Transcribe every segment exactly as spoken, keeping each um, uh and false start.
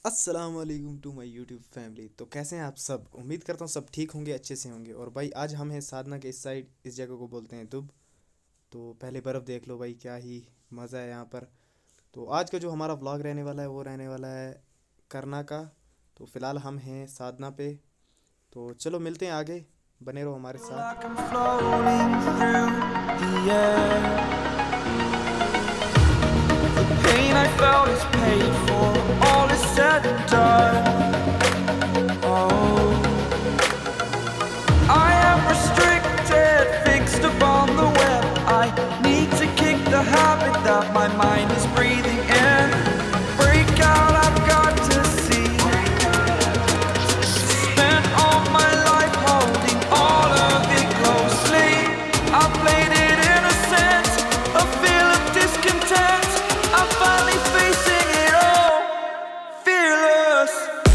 अस्सलाम वालेकुम to my YouTube family. तो कैसे हैं आप सब? उम्मीद करता हूँ सब ठीक होंगे, अच्छे से होंगे। और भाई आज हम हैं साधना के इस साइड, इस जगह को बोलते हैं दुब। तो पहले बर्फ़ देख लो भाई, क्या ही मज़ा है यहाँ पर। तो आज का जो हमारा व्लॉग रहने वाला है वो रहने वाला है करना का। तो फ़िलहाल हम हैं साधना पे। तो चलो मिलते हैं आगे, बने रहो हमारे साथ। Pain I felt is paid for, all is said and done. Oh, I am restricted, fixed upon the web. I need to kick the habit that my mind is breathing in. Break out, I've got to see. Spent all my life holding all of it closely. I played it innocent, a feel of discontent. I'm finally facing it all, fearless.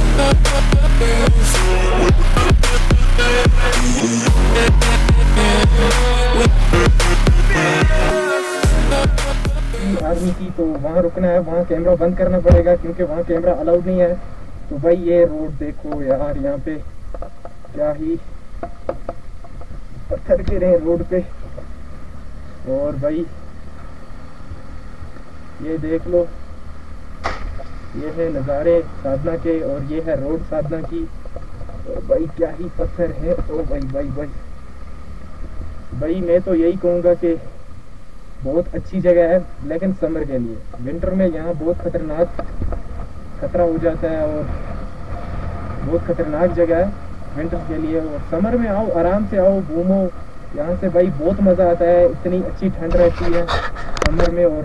Army की तो वहाँ रुकना है, वहाँ camera बंद करना पड़ेगा क्योंकि वहाँ कैमरा अलाउड नहीं है। तो भाई ये रोड देखो यार, यहाँ पे क्या ही पत्थर गिरे हैं रोड पे। और भाई ये देख लो, ये है नज़ारे साधना के और ये है रोड साधना की। और भाई क्या ही पत्थर है। ओ भाई भाई भाई भाई मैं तो यही कहूँगा कि बहुत अच्छी जगह है, लेकिन समर के लिए। विंटर में यहाँ बहुत खतरनाक खतरा हो जाता है और बहुत खतरनाक जगह है विंटर के लिए। और समर में आओ, आराम से आओ, घूमो यहाँ से भाई, बहुत मज़ा आता है। इतनी अच्छी ठंड रहती है समर में। और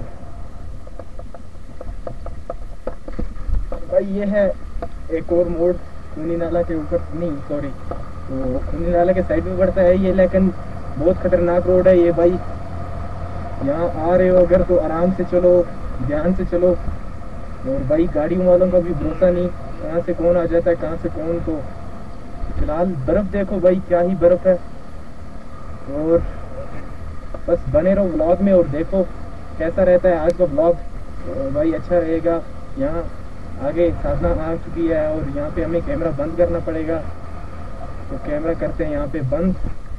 भाई ये है एक और मोड़ खूनी नाला के ऊपर, नहीं सॉरी, तो खूनी नाला के साइड में पड़ता है ये, लेकिन बहुत खतरनाक रोड है ये भाई। यहाँ आ रहे हो अगर तो आराम से चलो, ध्यान से चलो। और भाई गाड़ियों वालों का भी भरोसा नहीं, कहाँ से कौन आ जाता है, कहाँ से कौन। तो फिलहाल बर्फ़ देखो भाई, क्या ही बर्फ़ है। और बस बने रहो व्लॉग में और देखो कैसा रहता है आज का व्लॉग। तो भाई अच्छा रहेगा। यहाँ आगे साधना आ चुकी है और यहाँ पे हमें कैमरा बंद करना पड़ेगा। तो कैमरा करते हैं यहाँ पे बंद।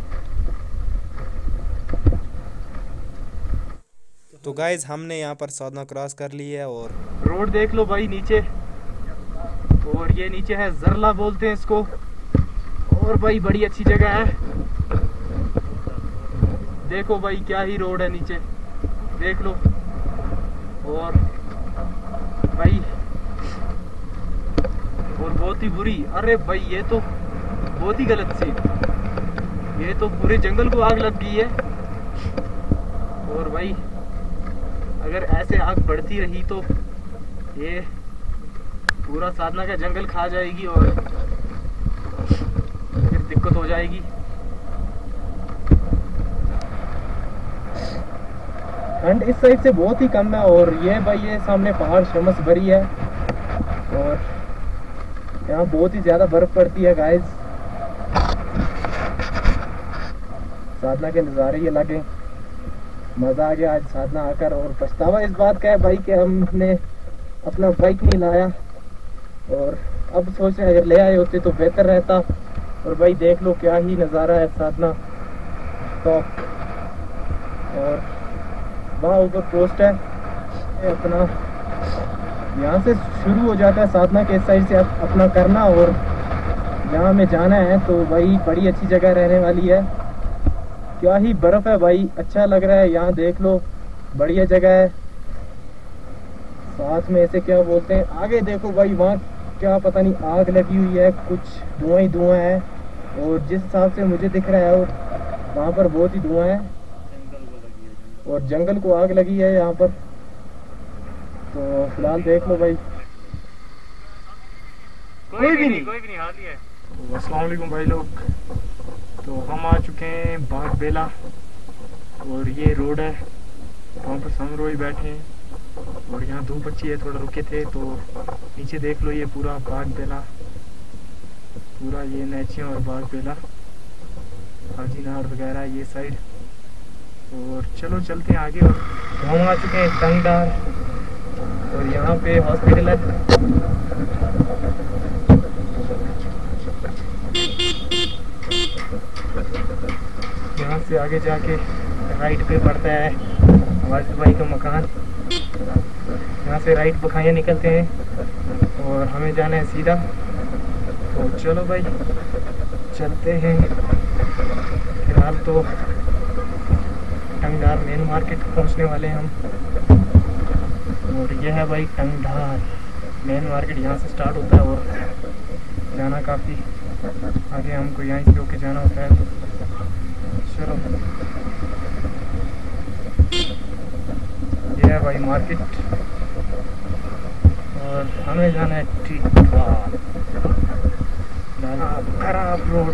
तो गाइज हमने यहाँ पर साधना क्रॉस कर ली है और रोड देख लो भाई नीचे, और ये नीचे है जरला बोलते हैं इसको। और भाई बड़ी अच्छी जगह है, देखो भाई क्या ही रोड है नीचे, देख लो। और भाई और बहुत ही बुरी, अरे भाई ये तो बहुत ही गलत सी, ये तो पूरे जंगल को आग लग गई है। और भाई अगर ऐसे आग बढ़ती रही तो ये पूरा साधना का जंगल खा जाएगी और फिर दिक्कत हो जाएगी। ठंड इस साइड से बहुत ही कम है। और ये भाई ये सामने पहाड़ शमस बरी है और यहाँ बहुत ही ज्यादा बर्फ पड़ती है गाइस। साधना के नज़ारे ये लगे, मज़ा आ गया आज साधना आकर। और पछतावा इस बात का है भाई कि हमने अपना बाइक नहीं लाया, और अब सोच रहे अगर ले आए होते तो बेहतर रहता। और भाई देख लो क्या ही नज़ारा है साधना टॉप। और वहाँ ऊपर पोस्ट है अपना, यहाँ से शुरू हो जाता है साधना के इस साइड से अपना करना। और यहाँ में जाना है तो भाई बड़ी अच्छी जगह रहने वाली है। क्या ही बर्फ़ है भाई, अच्छा लग रहा है यहाँ, देख लो बढ़िया जगह है। साथ में ऐसे क्या बोलते हैं, आगे देखो भाई वहाँ क्या पता नहीं आग लगी हुई है, कुछ धुआं ही धुआं है। और जिस हिसाब से मुझे दिख रहा है वहाँ पर बहुत ही धुआं है और जंगल को आग लगी है यहाँ पर। तो फिलहाल देख लो भाई, कोई भी नहीं, कोई भी नहीं, हाल ही है। तो अस्सलाम वालेकुम भाई लोग, तो हम आ चुके हैं बाग बेला। और ये रोड है, वहाँ पर समरोई बैठे हैं और यहाँ धूप अच्छी है, थोड़ा रुके थे। तो नीचे देख लो ये पूरा बाग बेला, पूरा ये नेचे और बाग बेला, हाजी नाड़ वगैरह ये साइड। और चलो चलते हैं आगे। और हम आ चुके हैं टंगडार और यहाँ पे हॉस्पिटल है। से आगे जाके राइट पे पड़ता है वाजिद भाई का मकान। यहाँ से राइट बखाइयाँ निकलते हैं और हमें जाना है सीधा। तो चलो भाई चलते हैं। फिलहाल तो टंगधार मेन मार्केट पहुँचने वाले हैं हम। और यह है भाई टंगधार मेन मार्केट, यहाँ से स्टार्ट होता है और जाना काफ़ी आगे, हमको यहीं से होके जाना होता है। तो चलो ये है भाई मार्केट और हमें जाना है टीटवा खराब रोड।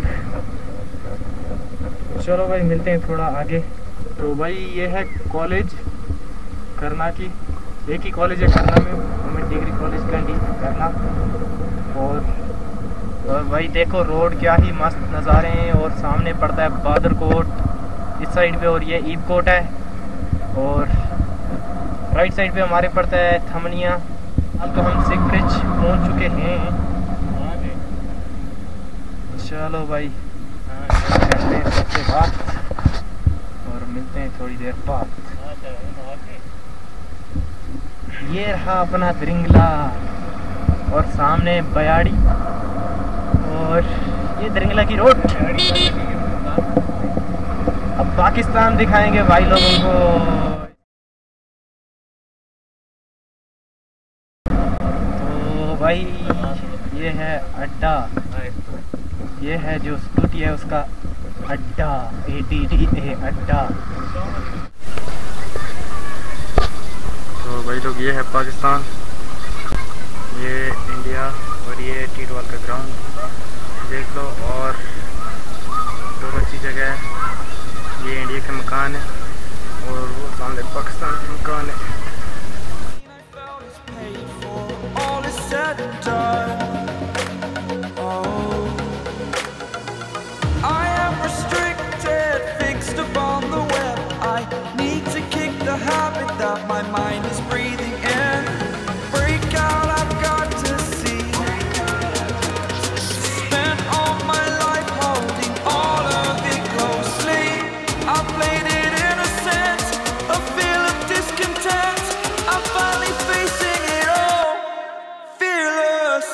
चलो भाई मिलते हैं थोड़ा आगे। तो भाई ये है कॉलेज करना की, एक ही कॉलेज है करना में, वुमेन डिग्री कॉलेज कैंडी करना। और और भाई देखो रोड क्या ही मस्त नज़ारे हैं। और सामने पड़ता है बादर कोट इस साइड पे और ये ईब कोट है। और राइट साइड पे हमारे पड़ता है थमनिया। अब तो हम सिख ब्रिज पहुंच चुके हैं। चलो भाई करते हैं सबसे बात और मिलते हैं थोड़ी देर बाद। ये रहा अपना दरिंगला और सामने बयाड़ी और ये दरिंगला की रोड। अब पाकिस्तान दिखाएंगे भाई लोगों को। तो भाई ये है अड्डा, ये है जो स्कूटी है उसका अड्डा, ए डी डी ए अड्डा। तो भाई लोग ये है पाकिस्तान, ये इंडिया और ये टीटवाल का ग्राउंड देख लो। और बहुत अच्छी जगह है। ये इंडिया के मकान है और वो सामने पाकिस्तान के मकान है। My mind is breathing in. Break out, I've got to see. Spent all my life holding all of it closely. I played it innocent, a feel of discontent. I'm finally facing it all, fearless.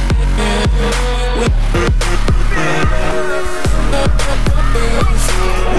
Fearless.